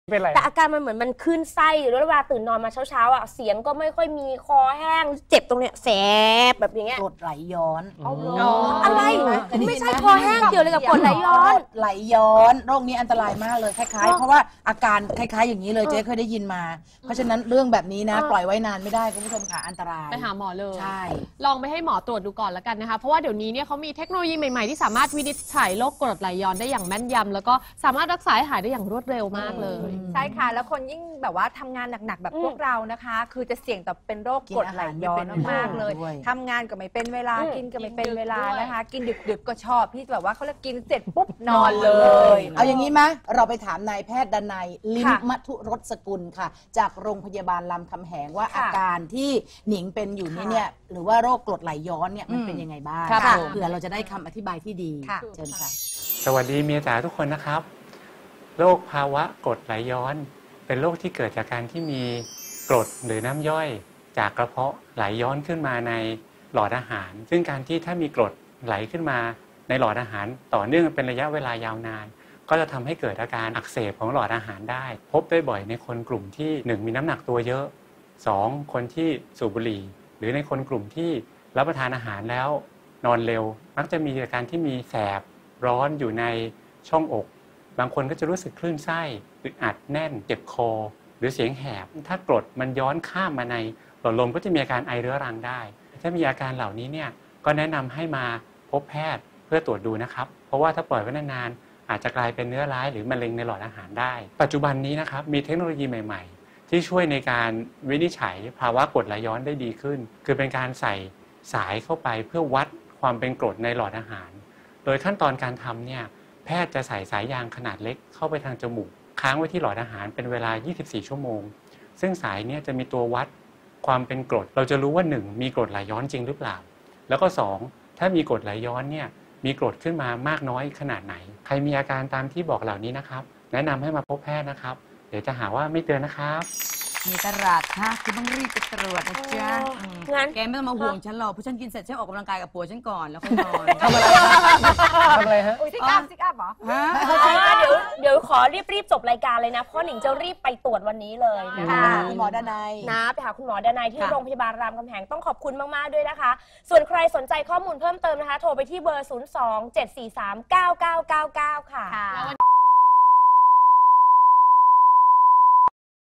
เป็นไรแต่อาการมันเหมือนมันขึ้นไส้แล้วเวลาตื่นนอนมาเช้าๆอ่ะเสียงก็ไม่ค่อยมีคอแห้งเจ็บตรงเนี้ยแสบแบบอย่างเงี้ยกรดไหลย้อนอะไรไม่ใช่คอแห้งเกี่ยวเลยกับกรดไหลย้อนไหลย้อนโรคนี้อันตรายมากเลยคล้ายๆเพราะว่าอาการคล้ายๆอย่างนี้เลยเจ๊เคยได้ยินมาเพราะฉะนั้นเรื่องแบบนี้นะปล่อยไว้นานไม่ได้คุณผู้ชมค่ะอันตรายไปหาหมอเลยใช่ลองไปให้หมอตรวจดูก่อนแล้วกันนะคะเพราะว่าเดี๋ยวนี้เนี่ยเขามีเทคโนโลยีใหม่ๆที่สามารถวินิจฉัยโรคกรดไหลย้อนได้อย่างแม่นยำแล้วก็สามารถรักษาให้หายได้อย่างรวดเร็วมากเลยใช่ค่ะแล้วคนยิ่งแบบว่าทำงานหนักๆแบบพวกเรานะคะคือจะเสี่ยงต่อเป็นโรคกรดไหลย้อนมากเลยทำงานก็ไม่เป็นเวลากินก็ไม่เป็นเวลานะคะกินดึกๆก็ชอบที่แบบว่าเขาเรียกกินเสร็จปุ๊บนอนเลยเอาอย่างนี้ไหมเราไปถามนายแพทย์ดนัยลิ้มมัทุรสกุลค่ะจากโรงพยาบาลลำคำแหงว่าอาการที่หนิงเป็นอยู่นี้เนี่ยหรือว่าโรคกรดไหลย้อนเนี่ยมันเป็นยังไงบ้างเผื่อเราจะได้คำอธิบายที่ดีเชิญค่ะสวัสดีเมียจ๋าทุกคนนะครับโรคภาวะกรดไหลย้อนเป็นโรคที่เกิดจากการที่มีกรดหรือน้ำย่อยจากกระเพาะไหลย้อนขึ้นมาในหลอดอาหารซึ่งการที่ถ้ามีกรดไหลขึ้นมาในหลอดอาหารต่อเนื่องเป็นระยะเวลายาวนานก็จะทำให้เกิดอาการอักเสบของหลอดอาหารได้พบได้บ่อยในคนกลุ่มที่1มีน้ำหนักตัวเยอะ2คนที่สูบบุหรี่หรือในคนกลุ่มที่รับประทานอาหารแล้วนอนเร็วมักจะมีอาการที่มีแสบร้อนอยู่ในช่องอกบางคนก็จะรู้สึกคลื่นไส้อึดอัดแน่นเจ็บคอหรือเสียงแหบถ้ากรดมันย้อนข้ามมาในหลอดลมก็จะมีอาการไอเรื้อรังได้ถ้ามีอาการเหล่านี้เนี่ยก็แนะนำให้มาพบแพทย์เพื่อตรวจดูนะครับเพราะว่าถ้าปล่อยไว้นานๆอาจจะกลายเป็นเนื้อร้ายหรือมะเร็งในหลอดอาหารได้ปัจจุบันนี้นะครับมีเทคโนโลยีใหม่ๆที่ช่วยในการวินิจฉัยภาวะกรดไหลย้อนได้ดีขึ้นคือเป็นการใส่สายเข้าไปเพื่อวัดความเป็นกรดในหลอดอาหารโดยขั้นตอนการทำเนี่ยแพทย์จะใส่สายยางขนาดเล็กเข้าไปทางจมูกค้างไว้ที่หลอดอาหารเป็นเวลา24ชั่วโมงซึ่งสายเนี่ยจะมีตัววัดความเป็นกรดเราจะรู้ว่า1มีกรดไหลย้อนจริงหรือเปล่าแล้วก็2ถ้ามีกรดไหลย้อนเนี่ยมีกรดขึ้นมามากน้อยขนาดไหนใครมีอาการตามที่บอกเหล่านี้นะครับแนะนำให้มาพบแพทย์นะครับเดี๋ยวจะหาว่าไม่เตือนนะครับมีตลาดค่ะคุณต้องรีบไปตรวจนะจ๊ะงั้นแกไม่ต้องมาห่วงฉันหรอกเพราะฉันกินเสร็จฉันออกกำลังกายกับผัวฉันก่อนแล้วค่อยนอนทำอะไรทำอะไรฮะซิกอัพเหรอเดี๋ยวขอรีบจบรายการเลยนะเพราะหนิงจะรีบไปตรวจวันนี้เลยนะคะคุณหมอดนัยนะไปหาคุณหมอดนัยที่โรงพยาบาลรามคำแหงต้องขอบคุณมากๆด้วยนะคะส่วนใครสนใจข้อมูลเพิ่มเติมนะคะโทรไปที่เบอร์ 02-743-9999 ค่ะ